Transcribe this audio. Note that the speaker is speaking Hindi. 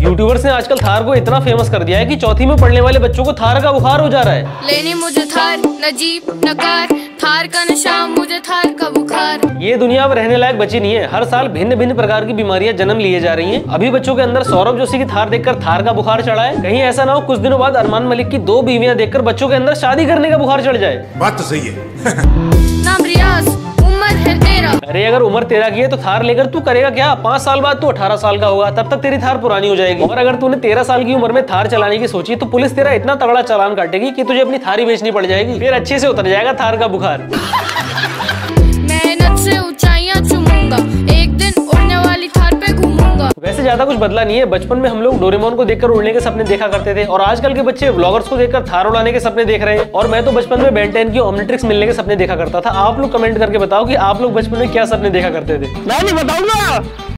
यूट्यूबर्स ने आजकल थार को इतना फेमस कर दिया है कि चौथी में पढ़ने वाले बच्चों को थार का बुखार हो जा रहा है। लेने मुझे थार, न जीप न कार, थार का नशा मुझे थार का बुखार। ये दुनिया अब रहने लायक बची नहीं है। हर साल भिन्न भिन्न प्रकार की बीमारियां जन्म लिए जा रही हैं। अभी बच्चों के अंदर सौरभ जोशी की थार देखकर थार का बुखार चढ़ा है। कहीं ऐसा ना हो कुछ दिनों बाद अरमान मलिक की 2 बीवियां देखकर बच्चों के अंदर शादी करने का बुखार चढ़ जाए। बात तो सही है। नाम रियाज, उम्र है 13। अरे अगर उम्र 13 की है तो थार लेकर तू करेगा क्या? 5 साल बाद तू 18 साल का होगा, तब तक तेरी थार पुरानी हो जाएगी। और अगर तूने 13 साल की उम्र में थार चलाने की सोची तो पुलिस तेरा इतना तगड़ा चालान काटेगी कि तुझे अपनी थार ही बेचनी पड़ जाएगी। फिर अच्छे से उतर जाएगा थार का बुखार। मेहनत से ऊंचाइयां चूमूंगा, एक दिन उड़ने वाली थार पे घूमूंगा। वैसे ज्यादा कुछ बदला नहीं है। बचपन में हम लोग डोरेमोन को देखकर उड़ने के सपने देखा करते थे और आजकल के बच्चे व्लॉगर्स को देखकर थार उड़ाने के सपने देख रहे हैं। और मैं तो बचपन में बेन 10 की ओमनिट्रिक्स मिलने के सपने देखा करता था। आप लोग कमेंट करके बताओ कि आप लोग बचपन में क्या सपने देखा करते थे। मैं नहीं बताऊंगा।